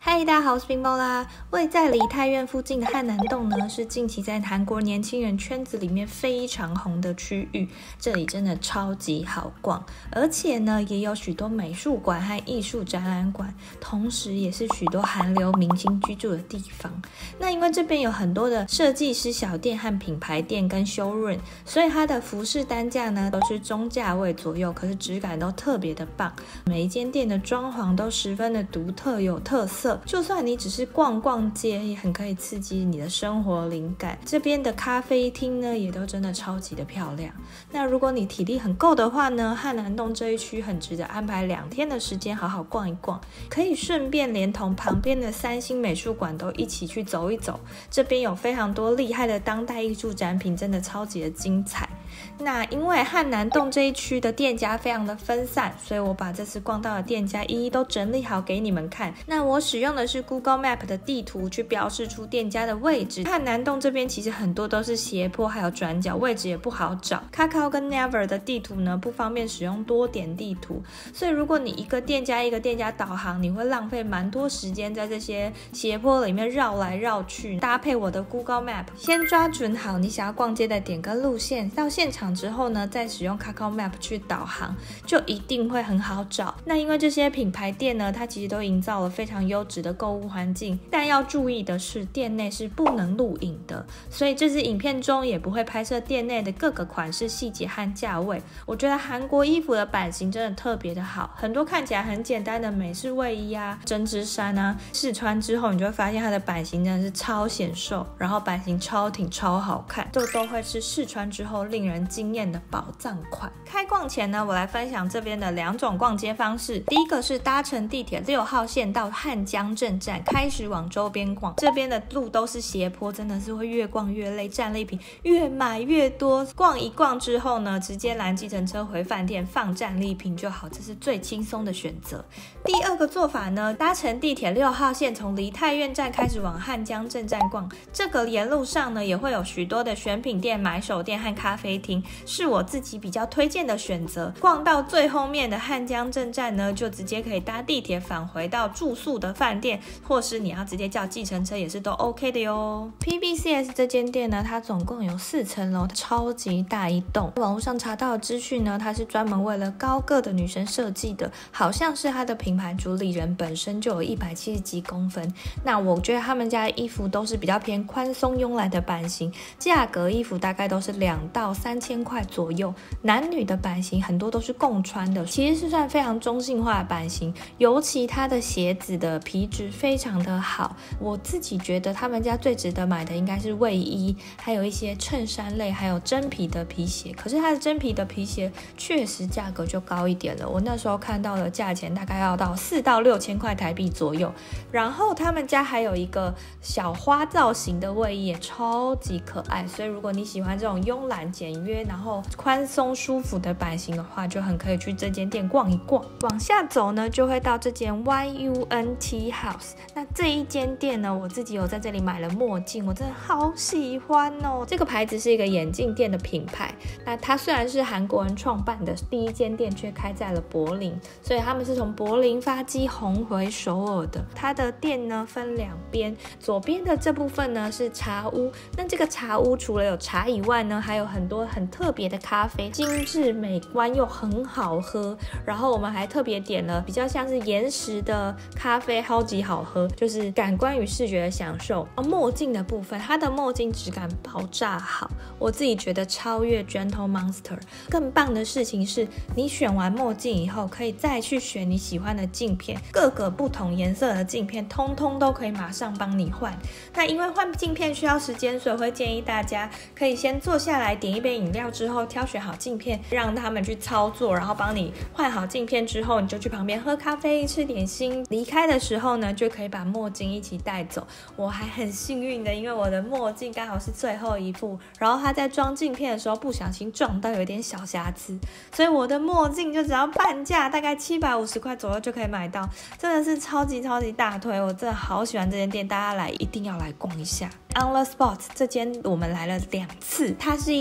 嗨，大家好，我是冰雹啦。位在梨泰院附近的汉南洞呢，是近期在韩国年轻人圈子里面非常红的区域。这里真的超级好逛，而且呢，也有许多美术馆和艺术展览馆，同时也是许多韩流明星居住的地方。那因为这边有很多的设计师小店和品牌店跟showroom，所以它的服饰单价呢都是中价位左右，可是质感都特别的棒。每一间店的装潢都十分的独特有特色。就算你只是逛逛街，也很可以刺激你的生活灵感。这边的咖啡厅呢，也都真的超级的漂亮。那如果你体力很够的话呢，汉南洞这一区很值得安排2天的时间好好逛一逛，可以顺便连同旁边的三星美术馆都一起去走一走。这边有非常多厉害的当代艺术展品，真的超级的精彩。那因为汉南洞这一区的店家非常的分散，所以我把这次逛到的店家一一都整理好给你们看。那我使用的是 Google Map 的地图去标示出店家的位置。汉南洞这边其实很多都是斜坡还有转角，位置也不好找。Kakao 跟 Naver 的地图呢不方便使用多点地图，所以如果你一个店家一个店家导航，你会浪费蛮多时间在这些斜坡里面绕来绕去。搭配我的 Google Map， 先抓准好你想要逛街的点跟路线，到现场之后呢，再使用 Kakao Map 去导航，就一定会很好找。那因为这些品牌店呢，它其实都营造了非常优质的购物环境，但要注意的是，店内是不能录影的，所以这支影片中也不会拍摄店内的各个款式细节和价位。我觉得韩国衣服的版型真的特别的好，很多看起来很简单的美式卫衣啊、针织衫啊，试穿之后你就会发现它的版型真的是超显瘦，然后版型超挺超好看，这都会是试穿之后令人惊艳的宝藏款。开逛前呢，我来分享这边的2种逛街方式。第一个是搭乘地铁6号线到汉江镇站，开始往周边逛。这边的路都是斜坡，真的是会越逛越累，战利品越买越多。逛一逛之后呢，直接拦计程车回饭店放战利品就好，这是最轻松的选择。第二个做法呢，搭乘地铁6号线从梨泰院站开始往汉江镇站逛。这个沿路上呢，也会有许多的选品店、买手店和咖啡厅，是我自己比较推荐的选择。逛到最后面的汉江镇站呢，就直接可以搭地铁返回到住宿的饭店，或是你要直接叫计程车也是都 OK 的哟。PBCS 这间店呢，它总共有4层楼，超级大一栋。网络上查到的资讯呢，它是专门为了高个的女生设计的，好像是它的品牌主理人本身就有170几公分。那我觉得他们家的衣服都是比较偏宽松慵懒的版型，价格衣服大概都是2到3千块左右。男女的版型很多都是共穿的，其实是算非常中性化的版型，尤其它的鞋子的皮质非常的好。我自己觉得他们家最值得买的应该是卫衣，还有一些衬衫类，还有真皮的皮鞋。可是它的真皮的皮鞋确实价格就高一点了，我那时候看到的价钱大概要到4到6千块台币左右。然后他们家还有一个小花造型的卫衣，也超级可爱，所以如果你喜欢这种慵懒简约然后宽松舒服的版型的话，就很可以去这间店逛一逛。往下走呢，就会到这间 YUNT House。那这一间店呢，我自己有在这里买了墨镜，我真的好喜欢哦。这个牌子是一个眼镜店的品牌，那它虽然是韩国人创办的第一间店，却开在了柏林，所以他们是从柏林发迹红回首尔的。它的店呢分2边，左边的这部分呢是茶屋，那这个茶屋除了有茶以外呢，还有很多很特别的咖啡，精致美观又很好喝。然后我们还特别点了比较像是岩石的咖啡，超级好喝，就是感官与视觉的享受。墨镜的部分，它的墨镜质感爆炸好，我自己觉得超越 Gentle Monster。更棒的事情是，你选完墨镜以后，可以再去选你喜欢的镜片，各个不同颜色的镜片通通都可以马上帮你换。那因为换镜片需要时间，所以会建议大家可以先坐下来点一杯饮料之后，挑选好镜片，让他们去操作，然后帮你换好镜片之后，你就去旁边喝咖啡吃点心。离开的时候呢，就可以把墨镜一起带走。我还很幸运的，因为我的墨镜刚好是最后一副，然后它在装镜片的时候不小心撞到有点小瑕疵，所以我的墨镜就只要半价，大概750块左右就可以买到，真的是超级大推。我真的好喜欢这间店，大家来一定要来逛一下。On the Spot 这间我们来了2次，它是一间运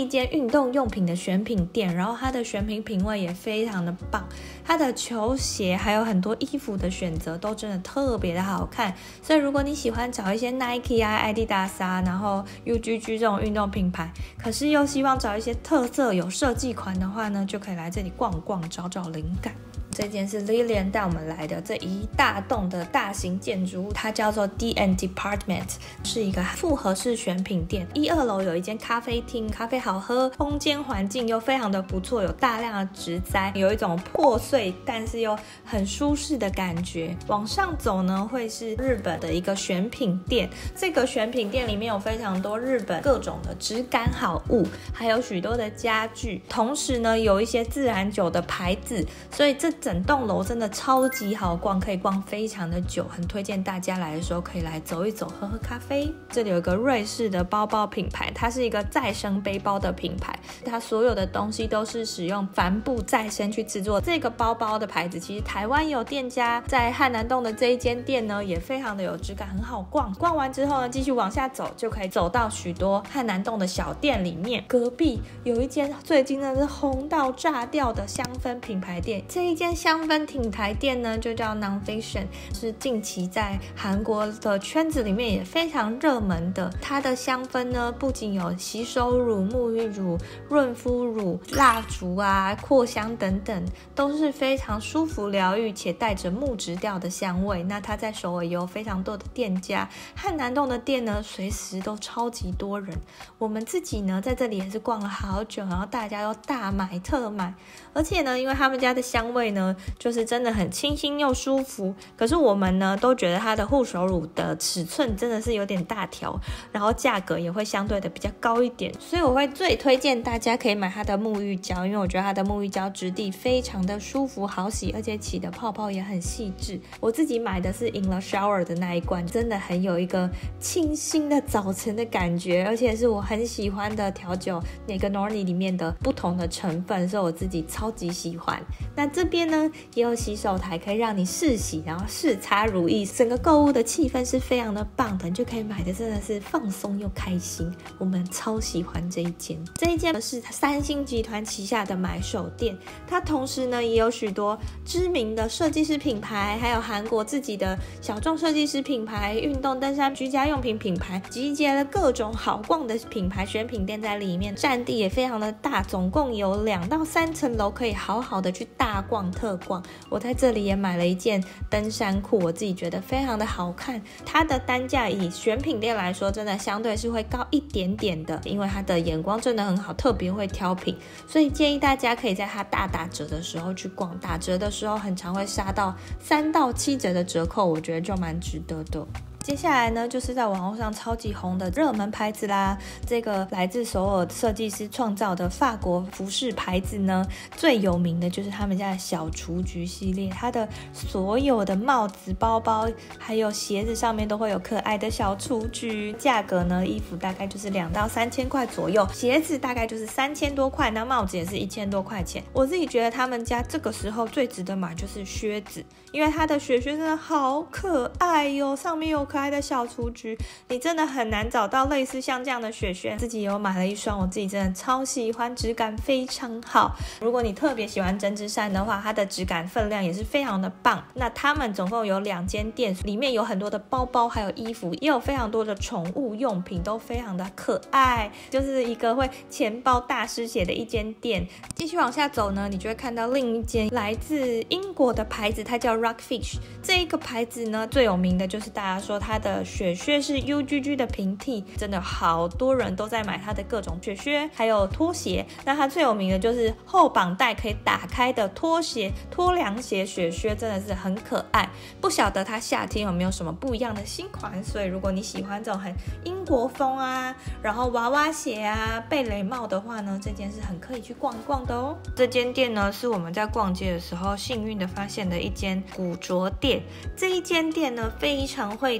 动用品的选品店，然后它的选品品味也非常的棒，它的球鞋还有很多衣服的选择都真的特别的好看。所以如果你喜欢找一些 Nike 啊、Adidas 啊，然后 UGG 这种运动品牌，可是又希望找一些特色有设计款的话呢，就可以来这里逛逛，找找灵感。这间是 Lilian 带我们来的这一大栋的大型建筑物，它叫做 D&D Department， 是一个复合式选品店。1、2楼有一间咖啡厅，咖啡好喝，空间环境又非常的不错，有大量的植栽，有一种破碎但是又很舒适的感觉。往上走呢，会是日本的一个选品店，这个选品店里面有非常多日本各种的质感好物，还有许多的家具，同时呢有一些自然酒的牌子，所以这整栋楼真的超级好逛，可以逛非常的久，很推荐大家来的时候可以来走一走，喝喝咖啡。这里有一个瑞士的包包品牌，它是一个再生背包的品牌，它所有的东西都是使用帆布再生去制作。这个包包的牌子其实台湾也有店家，在汉南洞的这一间店呢也非常的有质感，很好逛。逛完之后呢，继续往下走就可以走到许多汉南洞的小店里面。隔壁有一间最近真的是红到炸掉的香氛品牌店，这一间香氛品牌店呢就叫 Nonfiction， 是近期在韩国的圈子里面也非常热门的。它的香氛呢不仅有洗手乳、沐浴乳、润肤乳、蜡烛啊、扩香等等，都是非常舒服疗愈且带着木质调的香味。那它在首尔也有非常多的店家，汉南洞的店呢随时都超级多人。我们自己呢在这里也是逛了好久，然后大家都大买特买，而且呢因为他们家的香味呢就是真的很清新又舒服，可是我们呢都觉得它的护手乳的尺寸真的是有点大条，然后价格也会相对的比较高一点，所以我会最推荐大家可以买它的沐浴胶，因为我觉得它的沐浴胶质地非常的舒服好洗，而且起的泡泡也很细致。我自己买的是 In the Shower 的那一罐，真的很有一个清新的早晨的感觉，而且是我很喜欢的调酒Negroni 里面的不同的成分，所以我自己超级喜欢。那这边呢也有洗手台可以让你试洗，然后试擦乳液，整个购物的气氛是非常的棒的，你就可以买的真的是放松又开心。我们超喜欢这一间。这一间是三星集团旗下的买手店，它同时呢也有许多知名的设计师品牌，还有韩国自己的小众设计师品牌、运动登山居家用品品牌，集结了各种好逛的品牌选品店在里面，占地也非常的大，总共有2到3层楼，可以好好的去大逛特逛。我在这里也买了一件登山裤，我自己觉得非常的好看。它的单价以选品店来说真的相对是会高一点点的，因为它的眼光真的很好，特别会挑品，所以建议大家可以在它大打折的时候去逛，打折的时候很常会杀到3到7折的折扣，我觉得就蛮值得的。接下来呢就是在网络上超级红的热门牌子啦，这个来自首尔设计师创造的法国服饰牌子呢，最有名的就是他们家的小雏菊系列，它的所有的帽子、包包还有鞋子上面都会有可爱的小雏菊，价格呢衣服大概就是2到3千块左右，鞋子大概就是3000多块，那帽子也是1000多块钱。我自己觉得他们家这个时候最值得买就是靴子，因为它的雪靴真的好可爱哟，上面有可爱的小雏菊，你真的很难找到类似像这样的雪靴。自己有买了一双，我自己真的超喜欢，质感非常好。如果你特别喜欢针织衫的话，它的质感分量也是非常的棒。那他们总共有2间店，里面有很多的包包还有衣服，也有非常多的宠物用品，都非常的可爱，就是一个会钱包大失血的一间店。继续往下走呢，你就会看到另一间来自英国的牌子，它叫 Rockfish。 这一个牌子呢最有名的就是大家说它的雪靴是 UGG 的平替，真的好多人都在买它的各种雪靴还有拖鞋。那它最有名的就是后绑带可以打开的拖鞋、拖凉鞋雪靴，真的是很可爱。不晓得它夏天有没有什么不一样的新款，所以如果你喜欢这种很英国风啊，然后娃娃鞋啊、贝雷帽的话呢，这间是很可以去逛一逛的哦。这间店呢是我们在逛街的时候幸运的发现的一间古着店，这一间店呢非常会挑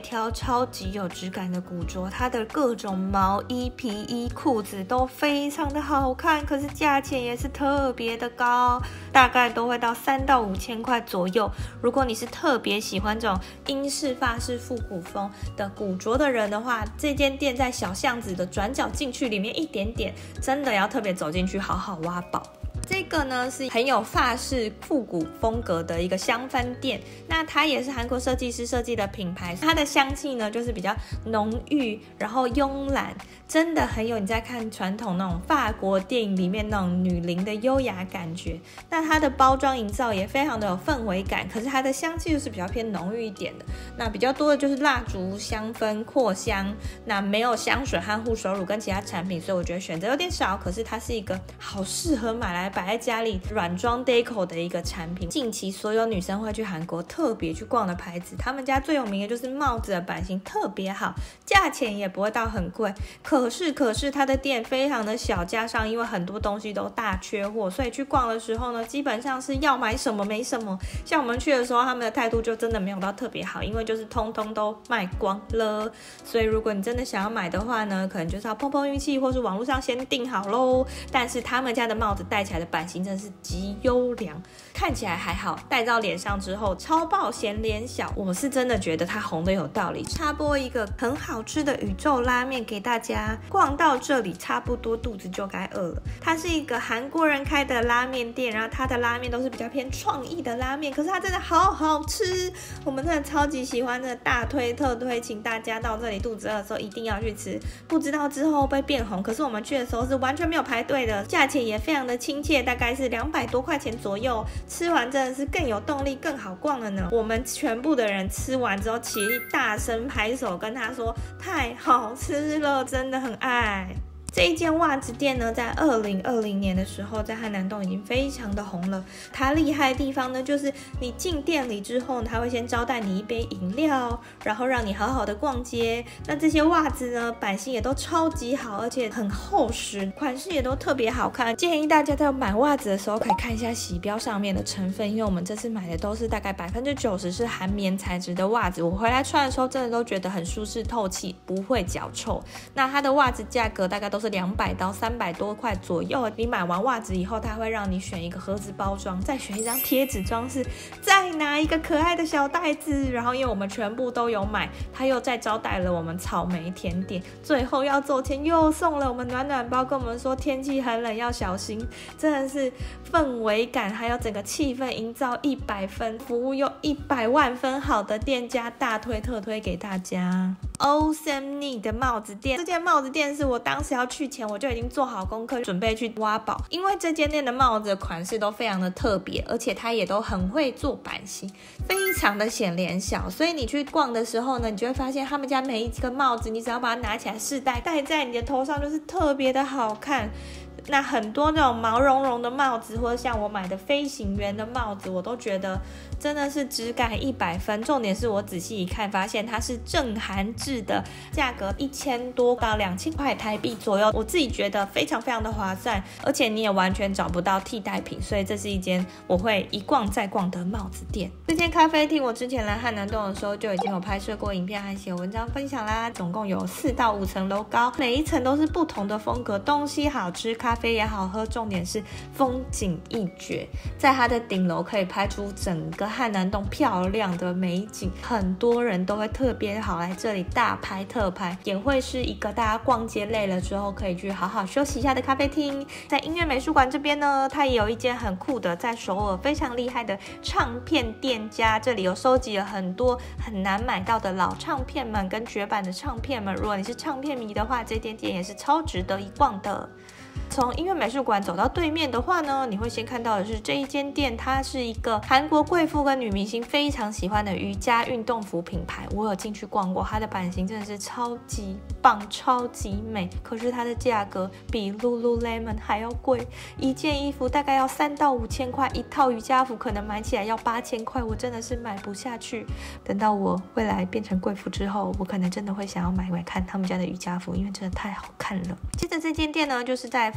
条超级有质感的古着，它的各种毛衣、皮衣、裤子都非常的好看，可是价钱也是特别的高，大概都会到3到5千块左右。如果你是特别喜欢这种英式、法式复古风的古着的人的话，这间店在小巷子的转角进去里面一点点，真的要特别走进去好好挖宝。这个呢是很有法式复古风格的一个香氛店，那它也是韩国设计师设计的品牌，它的香气呢就是比较浓郁，然后慵懒，真的很有你在看传统那种法国电影里面那种女伶的优雅感觉。那它的包装营造也非常的有氛围感，可是它的香气就是比较偏浓郁一点的，那比较多的就是蜡烛香氛、扩香，那没有香水和护手乳跟其他产品，所以我觉得选择有点少，可是它是一个好适合买来摆在家里软装 deco 的一个产品。近期所有女生会去韩国特别去逛的牌子，他们家最有名的就是帽子的版型特别好，价钱也不会到很贵，可是它的店非常的小，加上因为很多东西都大缺货，所以去逛的时候呢，基本上是要买什么没什么。像我们去的时候，他们的态度就真的没有到特别好，因为就是通通都卖光了。所以如果你真的想要买的话呢，可能就是要碰碰运气，或是网络上先订好咯。但是他们家的帽子戴起来的版型真的是极优良，看起来还好，戴到脸上之后超爆显脸小，我是真的觉得它红的有道理。插播一个很好吃的宇宙拉面给大家，逛到这里差不多肚子就该饿了。它是一个韩国人开的拉面店，然后它的拉面都是比较偏创意的拉面，可是它真的好好吃，我们真的超级喜欢，真的大推特推，请大家到这里肚子饿的时候一定要去吃。不知道之后会不会变红，可是我们去的时候是完全没有排队的，价钱也非常的亲切，大概是200多块钱左右，吃完真的是更有动力更好逛了呢。我们全部的人吃完之后起立大声拍手跟他说太好吃了，真的很爱。这一间袜子店呢，在2020年的时候，在汉南洞已经非常的红了。它厉害的地方呢，就是你进店里之后，它会先招待你一杯饮料，然后让你好好的逛街。那这些袜子呢，版型也都超级好，而且很厚实，款式也都特别好看。建议大家在买袜子的时候，可以看一下洗标上面的成分，因为我们这次买的都是大概90%是韩棉材质的袜子，我回来穿的时候真的都觉得很舒适透气，不会脚臭。那它的袜子价格大概都是200到300多块左右，你买完袜子以后，它会让你选一个盒子包装，再选一张贴纸装饰，再拿一个可爱的小袋子，然后因为我们全部都有买，它又再招待了我们草莓甜点，最后要走前又送了我们暖暖包，跟我们说天气很冷要小心，真的是氛围感还有整个气氛营造100分，服务又100万分好的店家，大推特推给大家。Awesome Need 的帽子店，这间帽子店是我当时要去前我就已经做好功课，准备去挖宝，因为这间店的帽子的款式都非常的特别，而且它也都很会做版型，非常的显脸小，所以你去逛的时候呢，你就会发现他们家每一个帽子，你只要把它拿起来试戴，戴在你的头上就是特别的好看。那很多那种毛茸茸的帽子，或者像我买的飞行员的帽子，我都觉得真的是质感100分。重点是我仔细一看，发现它是正韩制的，价格1000多到2000块台币左右，我自己觉得非常非常的划算，而且你也完全找不到替代品，所以这是一间我会一逛再逛的帽子店。这间咖啡厅我之前来汉南洞的时候就已经有拍摄过影片和写文章分享啦，总共有4到5层楼高，每一层都是不同的风格，东西好吃，咖啡也好喝，重点是风景一绝，在它的顶楼可以拍出整个汉南洞漂亮的美景，很多人都会特别好来这里大拍特拍，也会是一个大家逛街累了之后可以去好好休息一下的咖啡厅。在音乐美术馆这边呢，它也有一间很酷的在首尔非常厉害的唱片店家，这里有收集了很多很难买到的老唱片们跟绝版的唱片们，如果你是唱片迷的话，这间店也是超值得一逛的。从音乐美术馆走到对面的话呢，你会先看到的是这一间店，它是一个韩国贵妇跟女明星非常喜欢的瑜伽运动服品牌，我有进去逛过，它的版型真的是超级棒超级美，可是它的价格比 Lululemon 还要贵，一件衣服大概要3到5千块，一套瑜伽服可能买起来要8000块，我真的是买不下去。等到我未来变成贵妇之后，我可能真的会想要买看他们家的瑜伽服，因为真的太好看了。接着这间店呢，就是在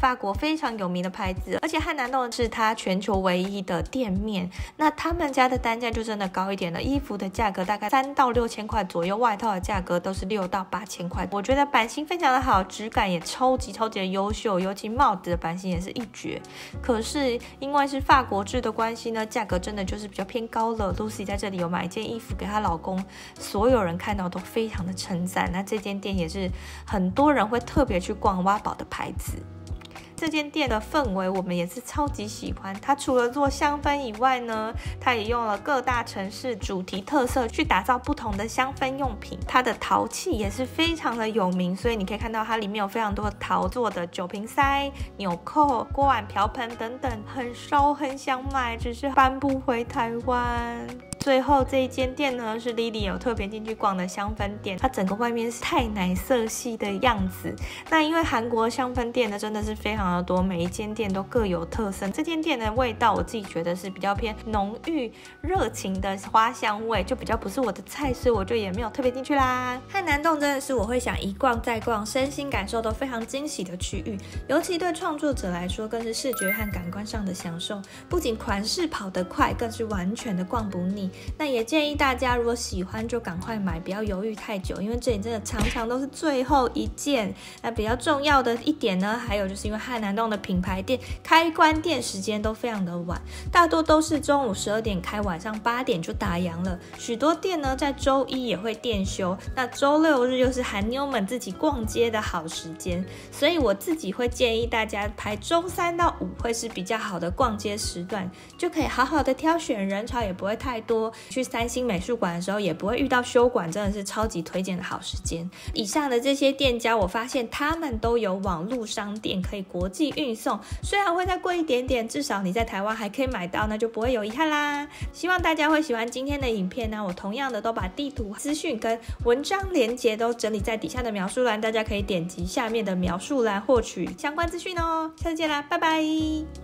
法国非常有名的牌子，而且汉南洞是它全球唯一的店面。那他们家的单价就真的高一点了，衣服的价格大概3到6千块左右，外套的价格都是6到8千块。我觉得版型非常的好，质感也超级的优秀，尤其帽子的版型也是一绝。可是因为是法国制的关系呢，价格真的就是比较偏高了。Lucy 在这里有买一件衣服给她老公，所有人看到都非常的称赞。那这间店也是很多人会特别去逛挖宝的牌子。这间店的氛围我们也是超级喜欢，它除了做香氛以外呢，它也用了各大城市主题特色去打造不同的香氛用品。它的陶器也是非常的有名，所以你可以看到它里面有非常多陶做的酒瓶塞、纽扣、锅碗瓢盆等等，很想买，只是搬不回台湾。最后这一间店呢，是 Lily 有特别进去逛的香氛店，它整个外面是太奶色系的样子。那因为韩国香氛店呢真的是非常的多，每一间店都各有特色。这间店的味道我自己觉得是比较偏浓郁热情的花香味，就比较不是我的菜，所以我就也没有特别进去啦。汉南洞真的是我会想一逛再逛，身心感受都非常惊喜的区域，尤其对创作者来说更是视觉和感官上的享受，不仅款式跑得快，更是完全的逛不腻。那也建议大家如果喜欢就赶快买，不要犹豫太久，因为这里真的常常都是最后一件。那比较重要的一点呢，还有就是因为汉南洞的品牌店开关店时间都非常的晚，大多都是中午12点开，晚上8点就打烊了。许多店呢在周一也会店休，那周6日又是韩妞们自己逛街的好时间，所以我自己会建议大家排周3到5会是比较好的逛街时段，就可以好好的挑选，人潮也不会太多。去三星美术馆的时候也不会遇到休馆，真的是超级推荐的好时间。以上的这些店家我发现他们都有网络商店可以国际运送，虽然会再贵一点点，至少你在台湾还可以买到，那就不会有遗憾啦。希望大家会喜欢今天的影片呢，我同样的都把地图资讯跟文章连结都整理在底下的描述栏，大家可以点击下面的描述栏获取相关资讯哦。下次见啦，拜拜。